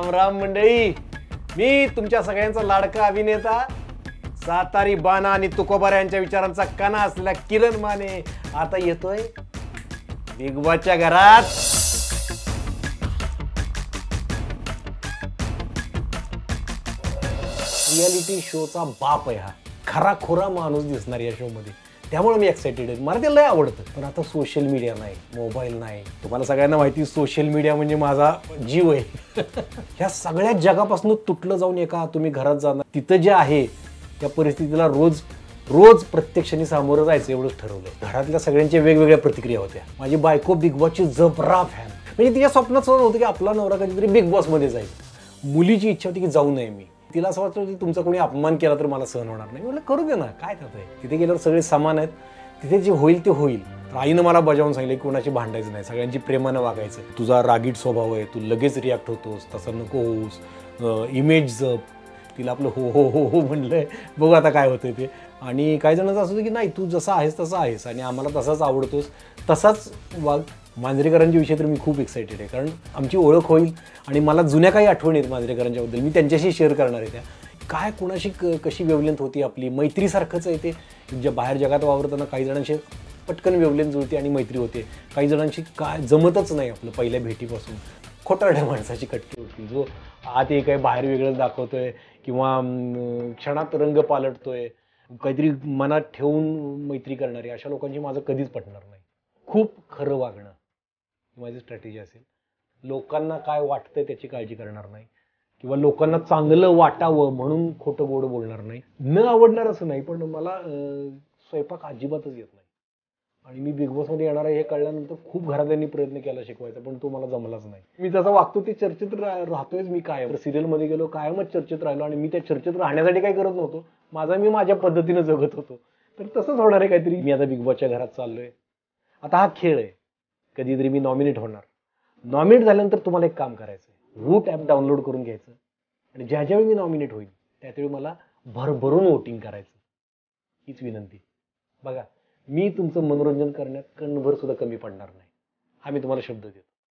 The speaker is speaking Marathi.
राम राम मंडळी, मी तुमच्या सगळ्यांचा लाडका अभिनेता सातारी बाणा आणि तुकोबार यांच्या विचारांचा कणा असलेला किरण माने आता येतोय बिग बॉसच्या घरात। रियालिटी शोचा बाप आहे हा, खरा खोरा माणूस दिसणार या शो मध्ये, त्यामुळे मी एक्साइटेड आहे। मला ते लय आवडतं। पण आता सोशल मीडिया नाही, मोबाईल नाही, तुम्हाला सगळ्यांना माहिती सोशल मीडिया म्हणजे माझा जीव आहे। ह्या सगळ्या जगापासून तुटलं जाऊन एका तुम्ही घरात जाणार, तिथं जे आहे त्या परिस्थितीला रोज रोज प्रत्यक्षाने सामोरं जायचं एवढंच ठरवलं। घरातल्या सगळ्यांच्या वेगवेगळ्या प्रतिक्रिया होत्या। माझी बायको बिग बॉसची जबरा फॅन, म्हणजे तिच्या स्वप्नात सुद्धा होतं की आपला नवरा कधीतरी बिग बॉस मध्ये जाईल। मुलीची इच्छा होती की जाऊ नये मी, तिला असं वाटतं की तुमचा कोणी अपमान केला तर मला सहन होणार नाही। म्हटलं करू दे ना, काय त्यात आहे, तिथे गेल्यावर सगळे समान आहेत, तिथे जे होईल ते होईल। तर आईनं मला बजावून सांगितलं की कोणाशी भांडायचं नाही, सगळ्यांची प्रेमानं वागायचं। तुझा रागीट स्वभाव आहे, तू लगेच रिॲक्ट होतोस, तसं नको होऊस, इमेज जप। तिला आपलं हो हो हो हो म्हणलंय, बघू आता काय होतंय ते। आणि काही जणांचं असं होतं की नाही तू जसा आहेस तसा आहेस आणि आम्हाला तसाच आवडतोस, तसाच वाग। मांजरेकरांच्या विषयी तर मी खूप एक्साइटेड आहे, कारण आमची ओळख होईल आणि मला जुन्या काही आठवणी आहेत मांजरेकरांच्याबद्दल, मी त्यांच्याशी शेअर करणार आहे। त्या काय कोणाशी कशी वेवलेंथ होती आपली, मैत्रीसारखंच आहे ते। ज्या बाहेर जगात वावरताना काही जणांशी पटकन वेवलेंथ जुळते आणि मैत्री होते, काही जणांशी काय जमतच नाही आपलं पहिल्या भेटीपासून। खोटारड्या माणसाची कटकी होती, जो आत एक आहे बाहेर वेगळंच दाखवतोय किंवा क्षणात रंग पालटतोय, काहीतरी मनात ठेवून मैत्री करणारी, अशा लोकांची माझं कधीच पटणार नाही। खूप खरं वागणं माझी स्ट्रॅटेजी असेल। लोकांना काय वाटतंय त्याची काळजी करणार नाही, किंवा लोकांना चांगलं वाटावं म्हणून खोटं गोड बोलणार नाही। न आवडणार असं नाही, पण मला स्वयंपाक अजिबातच येत नाही आणि मी बिग बॉसमध्ये येणार आहे हे कळल्यानंतर खूप घरातल्यांनी प्रयत्न केला शिकवायचा, पण तो मला जमलाच नाही। मी जसं वागतो ते चर्चेत राहतोयच मी कायम। सिरियलमध्ये गेलो कायमच चर्चेत राहिलो आणि मी त्या चर्चेत राहण्यासाठी काय करत नव्हतो, मी माझ्या पद्धतीने जगत होतो। तर तसंच होणार आहे काहीतरी। मी आता बिग बॉसच्या घरात चाललोय, आता हा खेळ आहे, कधीतरी मी नॉमिनेट होणार। नॉमिनेट झाल्यानंतर तुम्हाला एक काम करायचं आहे, वूट ॲप डाउनलोड करून घ्यायचं आणि ज्यावेळी मी नॉमिनेट होईल त्यावेळी मला भरभरून वोटिंग करायचं, हीच विनंती। बघा, मी तुमचं मनोरंजन करण्यात कणभर सुद्धा कमी पडणार नाही, हा मी तुम्हाला शब्द देतो।